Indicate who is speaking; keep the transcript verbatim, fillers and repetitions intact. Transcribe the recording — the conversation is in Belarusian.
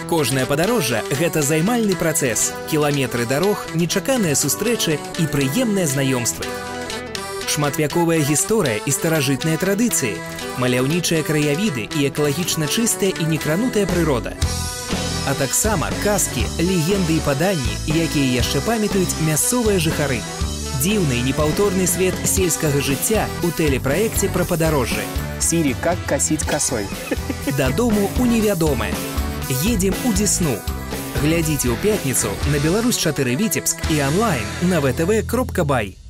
Speaker 1: Кожнае падарожжа – гэта займальны працэс, кіламетры дарог, нечаканыя сустрэчы і прыемныя знаёмствы. Шматвяковая гісторыя і старажытныя традыцыі, маляўнічыя краявіды і экалагічна чыстая і некранутая прырода. А таксама казкі, легенды і паданні, якія яшчэ памятаюць мясцовыя жыхары. Дзіўны і непаўторны свет сельскага жыцця ў тэлепраекце пра падарожжы.
Speaker 2: Сири, как косить косой?
Speaker 1: Дадому ў невядомае. Едем у Десну. Глядзіце ў пятніцу на Беларусь чатыры Віцебск і онлайн на вэ тэ вэ кропка бай.